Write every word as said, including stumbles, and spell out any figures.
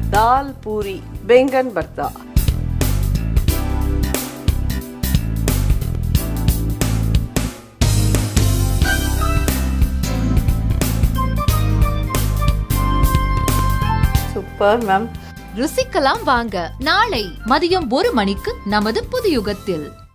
தால் puri, baingan bharta. Super ma'am. ருசிக்கலாம் வாங்க. நாளை மதியம் ஒரு மணிக்கு நமது புது யுகத்தில்.